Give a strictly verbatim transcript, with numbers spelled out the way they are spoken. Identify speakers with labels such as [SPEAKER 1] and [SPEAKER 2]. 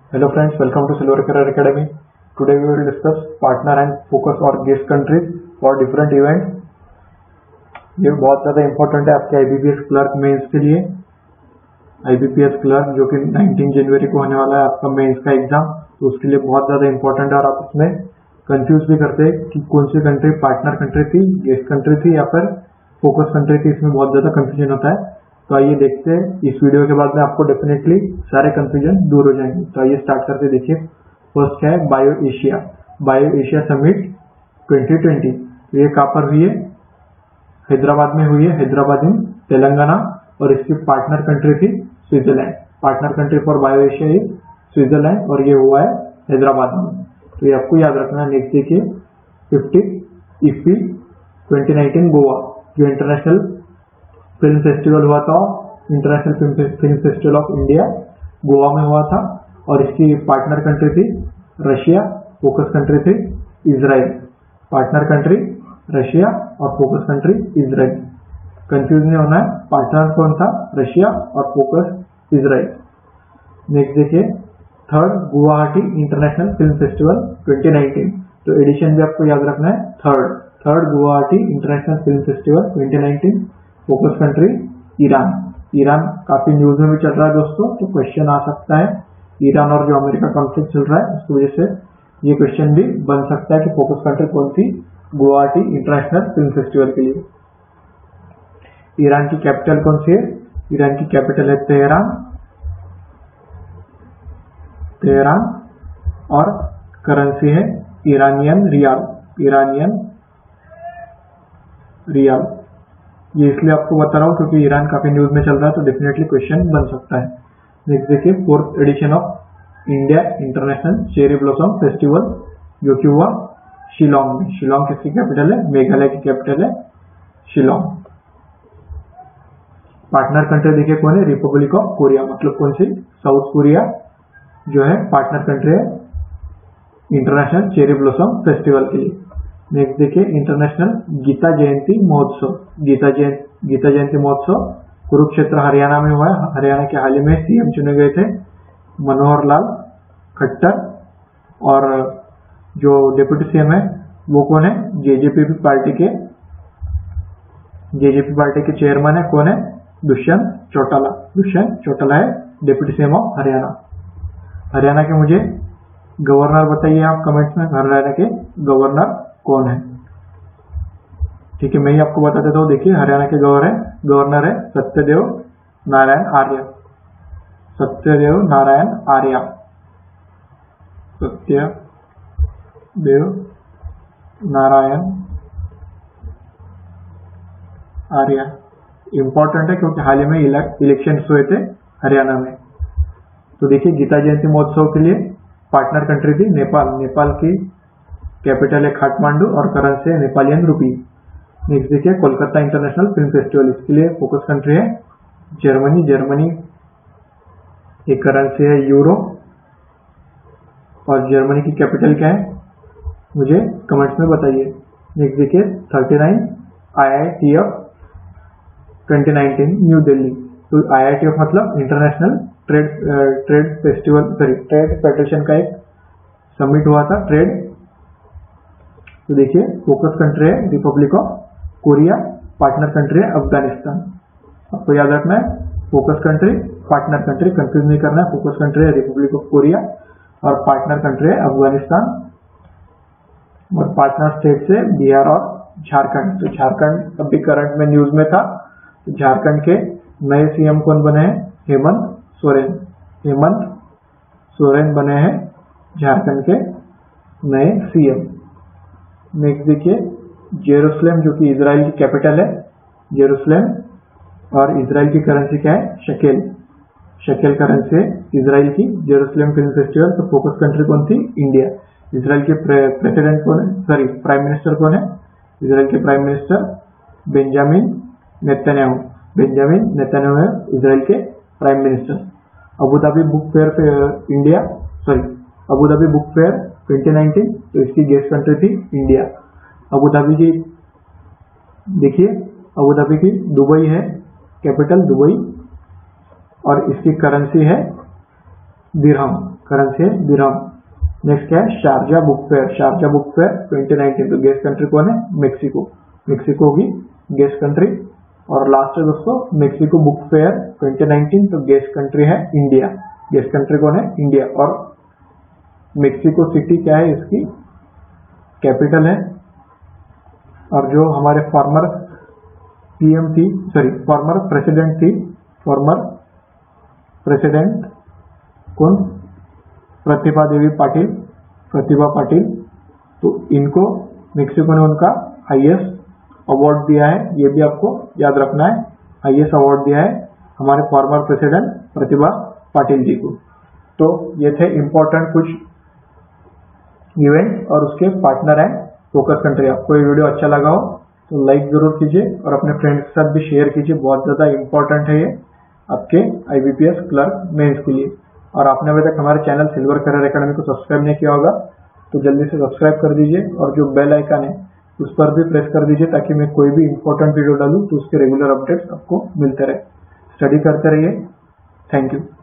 [SPEAKER 1] Hello friends, welcome to Silver Career Academy. Today we will discuss partner and focus और guest countries for different events. ये बहुत ज़्यादा important है आपके I B P S clerk mains के लिए. I B P S clerk जो कि उन्नीस जनवरी को होने वाला है आपका मेंस का एग्जाम, तो उसके लिए बहुत ज़्यादा इम्पोर्टेंट है. और आप उसमें कंफ्यूज भी करते हैं कि कौन सी कंट्री पार्टनर कंट्री थी, गेस्ट कंट्री थी या फिर फोकस कंट्री थी. इसमें बहुत ज़्यादा कंफ्यूजन होता है. तो आइए देखते हैं, इस वीडियो के बाद में आपको डेफिनेटली सारे कंफ्यूजन दूर हो जाएंगे. तो आइए स्टार्ट करते. देखिए फर्स्ट है bio Asia. Bio Asia summit twenty twenty. तो ये कहाँ पर हुई है? हैदराबाद में हुई है, हैदराबाद इन तेलंगाना. और इसकी पार्टनर कंट्री थी Switzerland. Partner country for bio Asia is Switzerland और ये हुआ है हैदराबाद में. तो ये आपको याद रखना है. नेक्स्ट देखिए fifty IFFI twenty nineteen Goa, जो इंटरनेशनल फिल्म फेस्टिवल हुआ था, international film festival of India Goa में हुआ था. और इसकी पार्टनर कंट्री थी रशिया, फोकस कंट्री थी इजराइल. पार्टनर कंट्री रशिया और फोकस कंट्री इजराइल. कंफ्यूज नहीं होना है, पार्टनर कौन था? रशिया और फोकस इजराइल. नेक्स्ट देखिए third Guwahati international film festival twenty nineteen. तो एडिशन भी आपको याद रखना है. Third third Guwahati international film festival twenty nineteen. Focus country Iran. Iran काफी न्यूज में भी चल रहा है दोस्तों, तो क्वेश्चन आ सकता है. ईरान और जो अमेरिका कॉन्फ्लिक्ट चल रहा है उसकी वजह से ये क्वेश्चन भी बन सकता है कि फोकस कंट्री कौन सी गुवाहाटी इंटरनेशनल फिल्म फेस्टिवल के लिए. ईरान की कैपिटल कौन सी है? ईरान की कैपिटल है तेहरान. तेहरान. और करेंसी है ईरानियन रियाल. Iranian rial. ये इसलिए आपको बता रहा हूँ क्योंकि ईरान काफी न्यूज में चल रहा है, तो डेफिनेटली क्वेश्चन बन सकता है. नेक्स्ट देखिए fourth edition of India international cherry blossom festival, जो कि हुआ शिलोंग में. शिलोंग किसकी कैपिटल है? मेघालय की कैपिटल है शिलोंग. पार्टनर कंट्री देखिए कौन है? Republic of Korea. मतलब कौन सी? साउथ कोरिया जो है पार्टनर कंट्री है इंटरनेशनल चेरी ब्लॉसम फेस्टिवल के लिए. नेक्स्ट देखिए इंटरनेशनल गीता जयंती महोत्सव. गीता जयंती गीता जयंती महोत्सव कुरुक्षेत्र हरियाणा में हुआ है. हरियाणा के हाल ही में सीएम चुने गए थे मनोहर लाल खट्टर. और जो डिप्टी सीएम है वो कौन है? जेजेपी पार्टी के जेजेपी पार्टी के चेयरमैन है. कौन है? दुष्यंत चौटाला. दुष्यंत चौटाला है deputy CM of Haryana. Haryana के मुझे गवर्नर बताइए आप कमेंट्स में, हरियाणा के गवर्नर कौन है? ठीक है, मैं ही आपको बता देता हूँ. देखिए हरियाणा के गवर्नर गवर्नर है सत्यदेव नारायण आर्य. सत्यदेव नारायण आर्य. सत्यदेव नारायण आर्य इंपॉर्टेंट है क्योंकि हाल ही में इलेक्शन हुए थे हरियाणा में. तो देखिए गीता जयंती महोत्सव के लिए पार्टनर कंट्री थी नेपाल. नेपाल की कैपिटल है काठमांडू और करेंसी है नेपालियन रूपी. नेक्स्ट देखिए कोलकाता इंटरनेशनल फिल्म फेस्टिवल. इसके लिए फोकस कंट्री है जर्मनी. जर्मनी एक करेंसी है यूरो. और जर्मनी की कैपिटल क्या है मुझे कमेंट्स में बताइए. नेक्स्ट देखिए thirty nine I I T F twenty nineteen new Delhi. तो आई आई टी एफ मतलब international trade trade festival sorry trade federation का एक समिट हुआ था, ट्रेड. तो देखिए फोकस कंट्री है republic of Korea. Partner country है अफगानिस्तान. आपको याद रखना है focus country partner country, confuse नहीं करना है. फोकस कंट्री है रिपब्लिक ऑफ कोरिया और पार्टनर कंट्री है अफगानिस्तान. और पार्टनर स्टेट से बिहार और झारखंड. तो झारखंड अभी करंट में न्यूज में था. तो झारखंड के नए सीएम कौन बने हैं? हेमंत सोरेन. हेमंत सोरेन बने हैं झारखंड के नए सीएम. नेक्स्ट देखिए जेरूसलम, जो कि इजराइल की कैपिटल है जेरूसलम. और इजराइल की करेंसी क्या है? शकेल. शकेल करेंसी है इजराइल की. Jerusalem film festival. तो फोकस कंट्री कौन थी? इंडिया. इजराइल के प्रेसिडेंट कौन है? सॉरी प्राइम मिनिस्टर कौन है? इजराइल के prime minister Benjamin Netanyahu. Benjamin Netanyahu है इजराइल के prime minister. Abu Dhabi book fair India sorry Abu Dhabi book fair twenty nineteen. तो इसकी गेस्ट कंट्री थी इंडिया. अबू धाबी की देखिए अबू धाबी की दुबई है कैपिटल दुबई. और इसकी करेंसी है दिरहम, करेंसी है दिरहम। नेक्स्ट क्या है, Sharjah book fair, Sharjah book fair twenty nineteen. तो गेस्ट कंट्री कौन है, मेक्सिको, मेक्सिको होगी गेस्ट कंट्री। और लास्ट है दोस्तों Mexico book fair twenty nineteen, तो गेस्ट कंट्री है इंडिया, गेस्ट कंट्री कौन है, इंडिया। और मेक्सिको सिटी क्या है, इसकी कैपिटल है। और जो हमारे फॉर्मर पीएम थी, सॉरी फॉर्मर प्रेसिडेंट थी, फॉर्मर प्रेसिडेंट कौन, प्रतिभा देवी पाटिल, प्रतिभा पाटिल। तो इनको मेक्सिको ने उनका हाईएस्ट अवार्ड दिया है, ये भी आपको याद रखना है, हाईएस्ट अवार्ड दिया है हमारे फॉर्मर प्रेसिडेंट प्रतिभा पाटिल जी को। तो ये थे इम्पोर्टेंट कुछ इवेंट और उसके पार्टनर हैं फोकस कंट्री। आपको ये वीडियो अच्छा लगा हो तो लाइक जरूर कीजिए और अपने फ्रेंड्स के साथ भी शेयर कीजिए, बहुत ज़्यादा इम्पोर्टेंट है ये आपके आईबीपीएस क्लर्क मेंस के लिए। और आपने अभी तक हमारे चैनल सिल्वर करियर एकेडमी को सब्सक्राइब नहीं किया होगा तो जल्दी से सब्सक्राइब कर दीजिए और जो बेल आइकन है उस पर भी प्रेस कर दीजिए ताकि मैं कोई भी इंपॉर्टेंट वीडियो डालूं तो उसके रेगुलर अपडेट्स आपको मिलते रहे। स्टडी करते रहिए, थैंक यू।